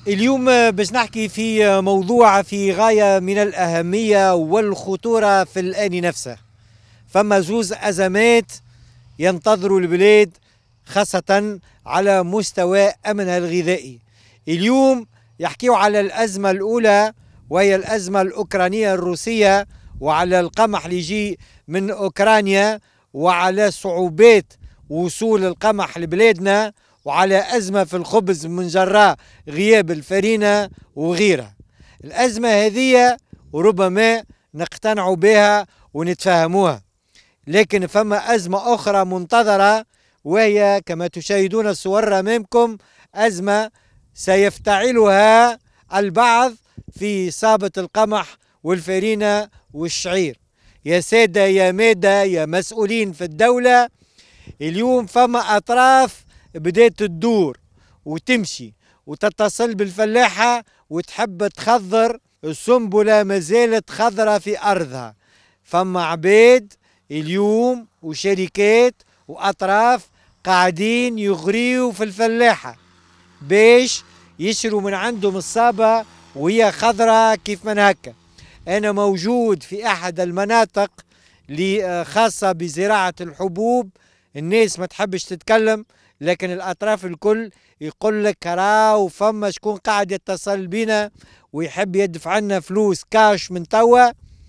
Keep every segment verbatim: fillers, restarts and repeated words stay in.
اليوم باش نحكي في موضوع في غاية من الأهمية والخطورة في الآن نفسه. فما زوز أزمات ينتظروا البلاد خاصة على مستوى أمنها الغذائي. اليوم يحكيوا على الأزمة الأولى وهي الأزمة الأوكرانية الروسية، وعلى القمح اللي يجي من أوكرانيا، وعلى صعوبات وصول القمح لبلادنا، وعلى أزمة في الخبز من جراء غياب الفرينة وغيرها. الأزمة هذه وربما نقتنعوا بها ونتفاهموها، لكن فما أزمة أخرى منتظرة، وهي كما تشاهدون الصور أمامكم أزمة سيفتعلها البعض في إصابة القمح والفرينة والشعير. يا سادة يا مادة يا مسؤولين في الدولة، اليوم فما أطراف بدأت تدور وتمشي وتتصل بالفلاحة وتحب تخضر السنبلة ما زالت خضرة في أرضها. فما عباد اليوم وشركات وأطراف قاعدين يغريوا في الفلاحة باش يشروا من عندهم الصابة وهي خضرة كيف من هكا. أنا موجود في أحد المناطق اللي خاصة بزراعة الحبوب، الناس ما تحبش تتكلم، لكن الأطراف الكل يقول لك راهو فما شكون قاعد يتصل بينا ويحب يدفع لنا فلوس كاش من توا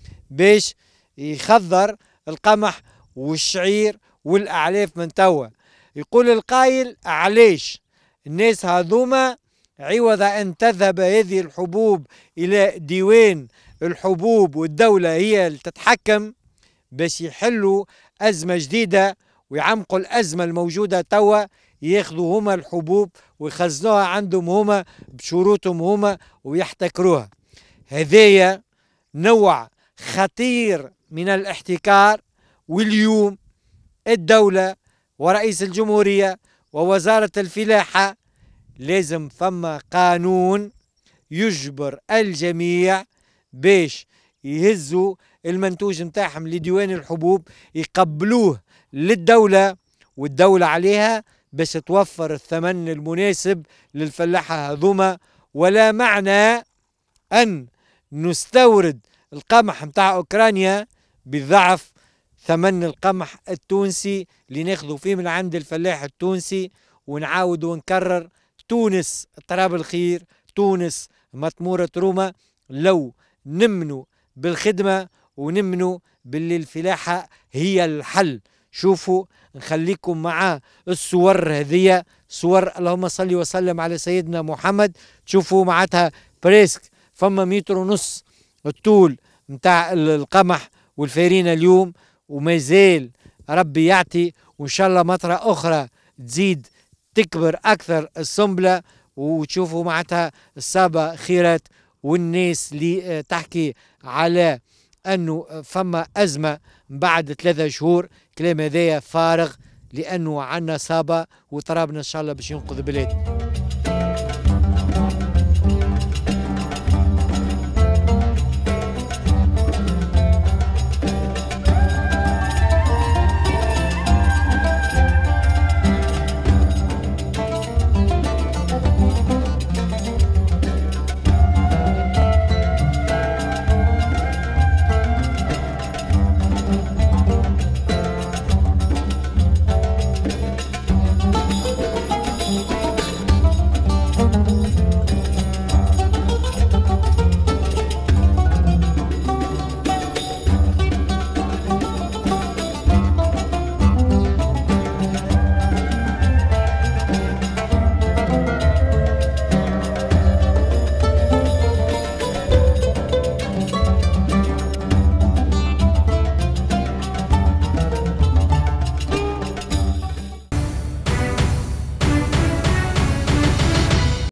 باش يخضر القمح والشعير والأعلاف من توا. يقول القائل علاش الناس هذوما عوض أن تذهب هذه الحبوب إلى ديوان الحبوب والدولة هي اللي تتحكم باش يحلوا أزمة جديدة ويعمقوا الأزمة الموجودة توا، ياخذوا هما الحبوب ويخزنوها عندهم هما بشروطهم هما ويحتكروها. هذايا نوع خطير من الاحتكار، واليوم الدولة ورئيس الجمهورية ووزارة الفلاحة لازم فما قانون يجبر الجميع باش يهزوا المنتوج متاعهم لديوان الحبوب، يقبلوه للدولة، والدولة عليها باش توفر الثمن المناسب للفلاحة هذوما. ولا معنى أن نستورد القمح متاع أوكرانيا بضعف ثمن القمح التونسي اللي ناخذوا فيه من عند الفلاح التونسي. ونعاود ونكرر، تونس تراب الخير، تونس مطمورة روما. لو نمنوا بالخدمة ونمنوا باللي الفلاحة هي الحل. شوفوا نخليكم مع الصور هذه، صور اللهم صل وسلم على سيدنا محمد. تشوفوا معناتها بريسك فما متر ونص الطول متاع القمح والفارينة اليوم، وما زال ربي يعطي، وإن شاء الله مطرة أخرى تزيد تكبر أكثر السنبلة، وتشوفوا معناتها الصابة خيرات. والناس اللي تحكي على أنه فما أزمة بعد ثلاثة شهور، كلام هذايا فارغ، لأنه عنا صابة وطرابنا إن شاء الله باش ينقذ بلاد.